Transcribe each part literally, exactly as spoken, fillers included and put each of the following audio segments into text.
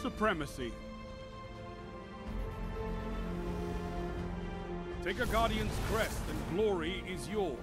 supremacy. Take a Guardian's crest and glory is yours.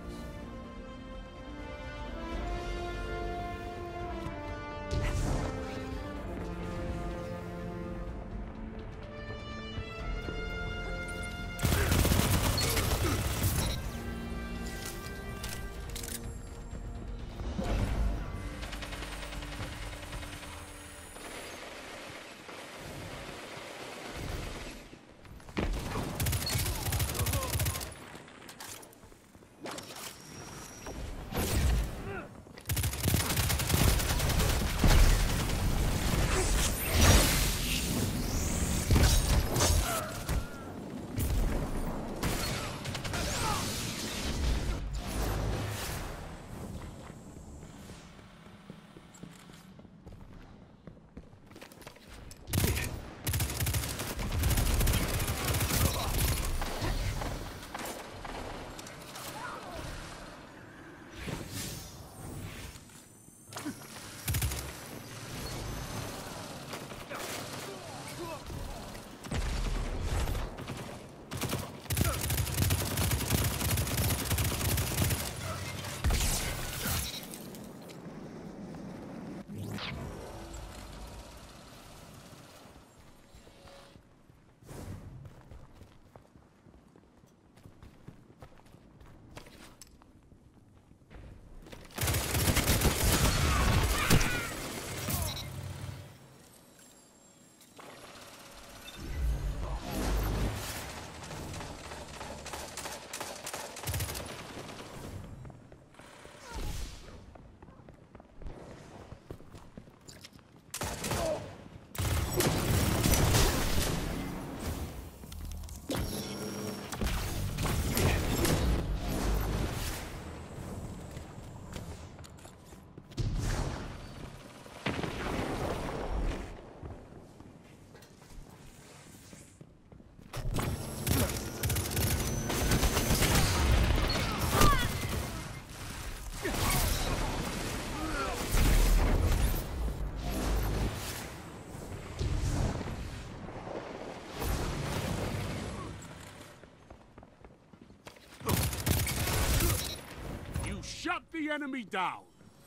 Shut the enemy down!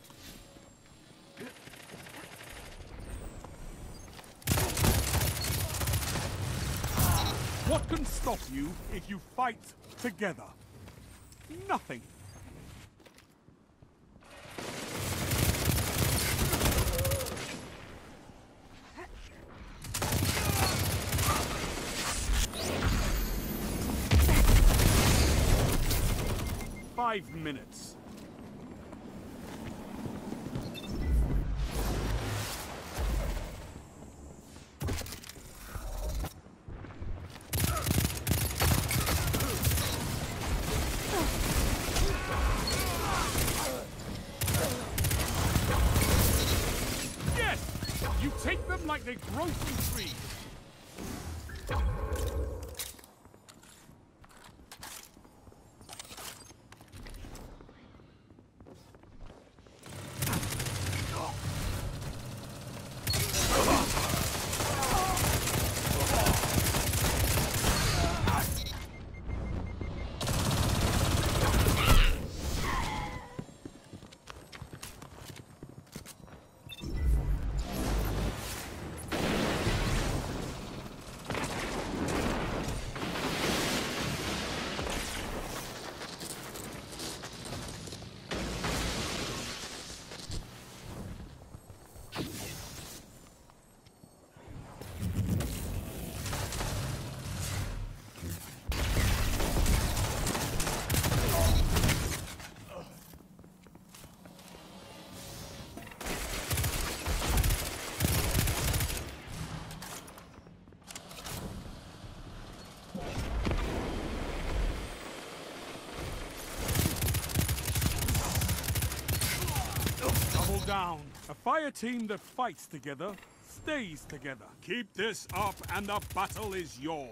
What can stop you if you fight together? Nothing. Five minutes. You take them like they grow from trees. Down. A fire team that fights together stays together. Keep this up and the battle is yours.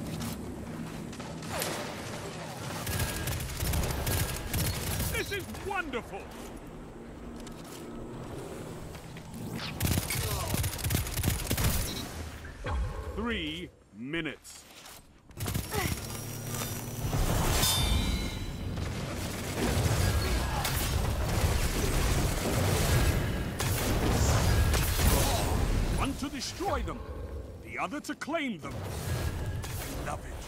This is what Wonderful! Three minutes. One to destroy them, the other to claim them. Love it.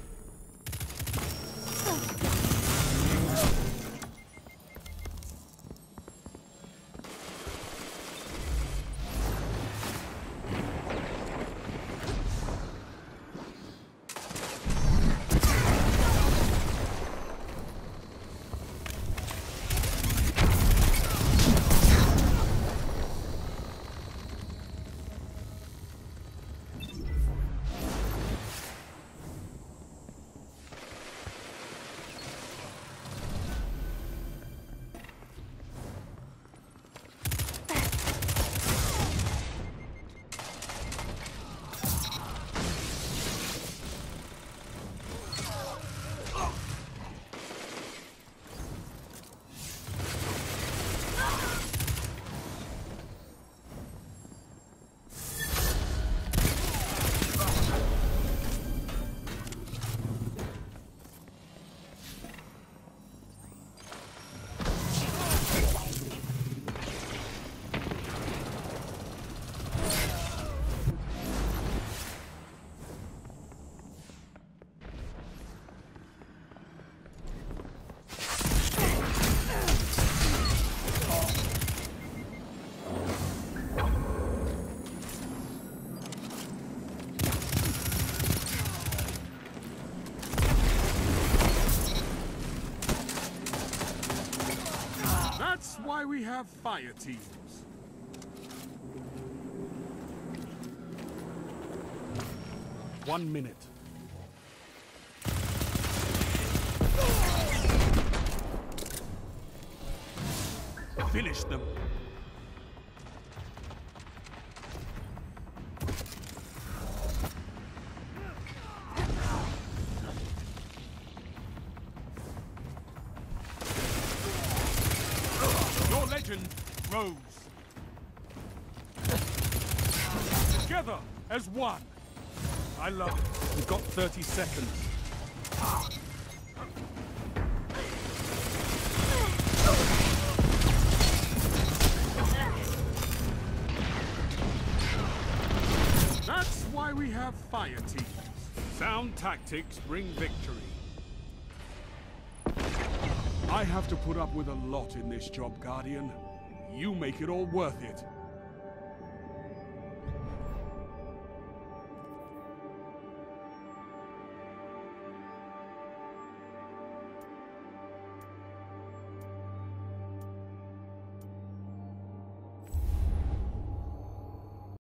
That's why we have fire teams. One minute. Finish them. Your legend grows. Together as one. I love it. We've got thirty seconds. That's why we have fire teams. Sound tactics bring victory. I have to put up with a lot in this job, Guardian. You make it all worth it.